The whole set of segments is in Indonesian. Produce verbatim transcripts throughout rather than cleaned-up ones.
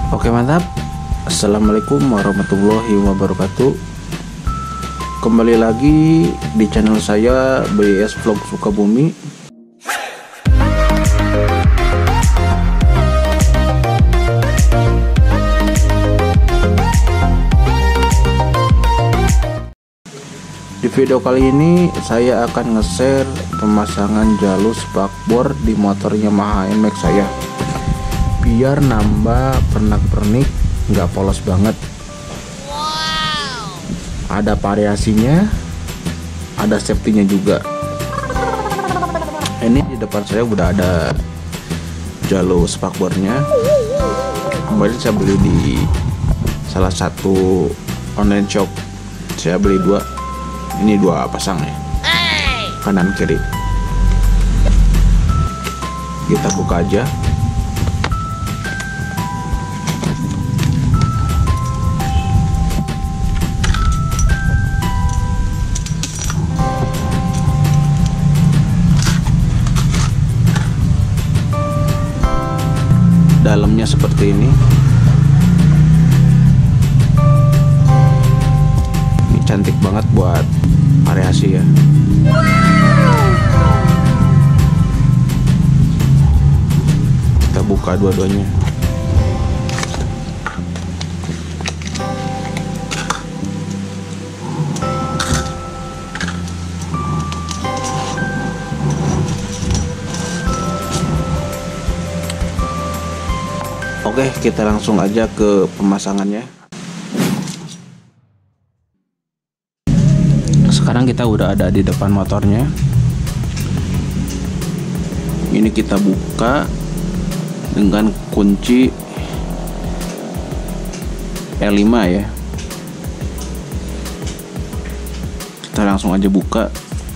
Oke, mantap. Assalamualaikum warahmatullahi wabarakatuh. Kembali lagi di channel saya B S Vlog Sukabumi. Di video kali ini saya akan nge-share pemasangan jalur spakbor di motor Yamaha N Max saya, biar nambah pernak-pernik, nggak polos banget. Wow. Ada variasinya, ada safety-nya juga. Ini di depan saya udah ada jalur spakbornya. Kemarin saya beli di salah satu online shop. Saya beli dua. Ini dua pasang ya, kanan kiri. Kita buka aja. Dalamnya seperti ini. Ini cantik banget buat variasi ya. Kita buka dua-duanya. Oke, kita langsung aja ke pemasangannya. Sekarang kita udah ada di depan motornya. Ini kita buka dengan kunci L lima ya. Kita langsung aja buka.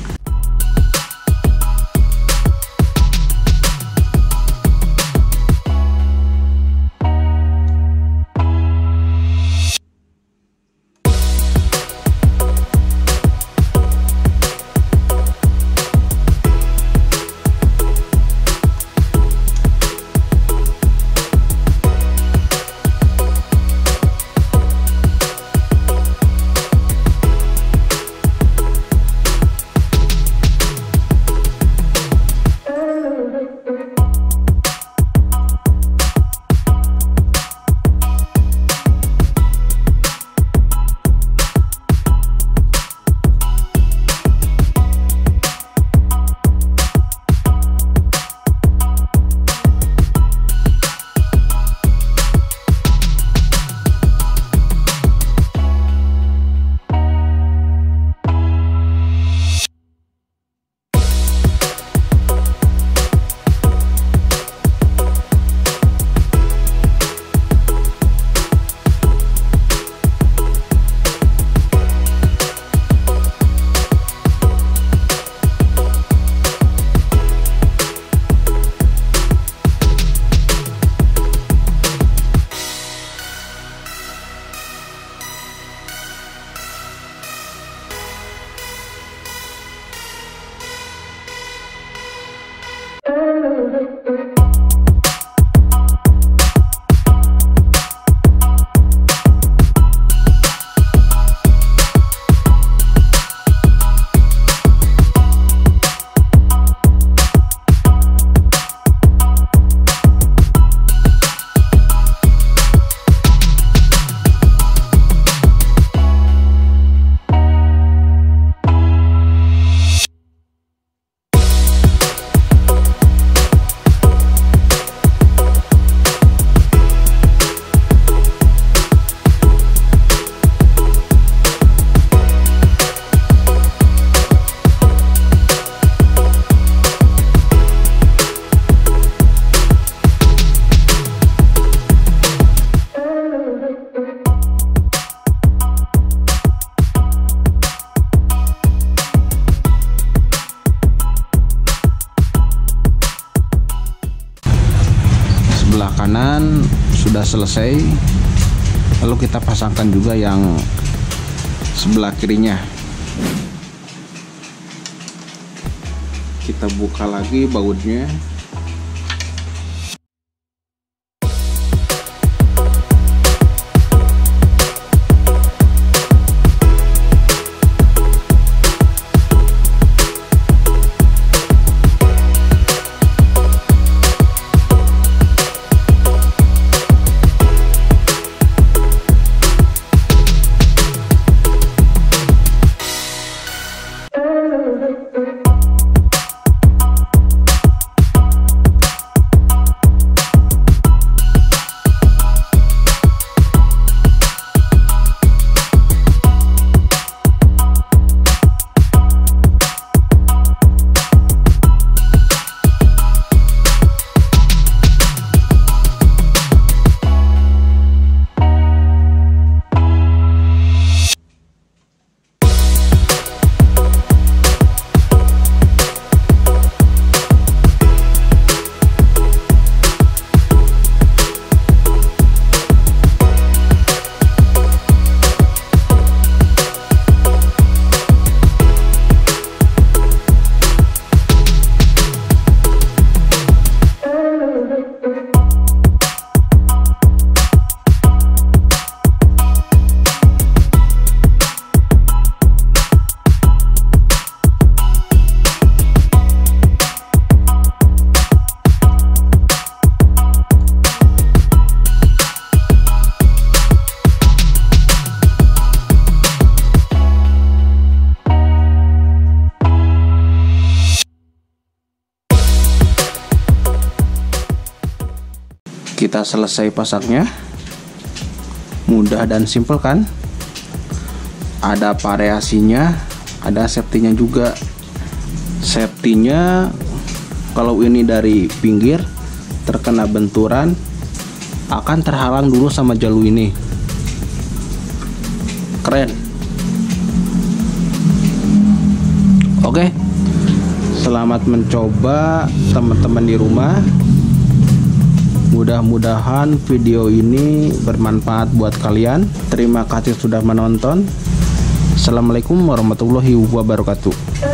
Sebelah kanan sudah selesai, lalu kita pasangkan juga yang sebelah kirinya. Kita buka lagi bautnya. sudah selesai pasangnya. Mudah dan simpel kan? Ada variasinya, ada safety-nya juga. Safety-nya kalau ini dari pinggir terkena benturan akan terhalang dulu sama jalu ini. Keren. Oke, selamat mencoba teman-teman di rumah. Mudah-mudahan video ini bermanfaat buat kalian. Terima kasih sudah menonton. Assalamualaikum warahmatullahi wabarakatuh.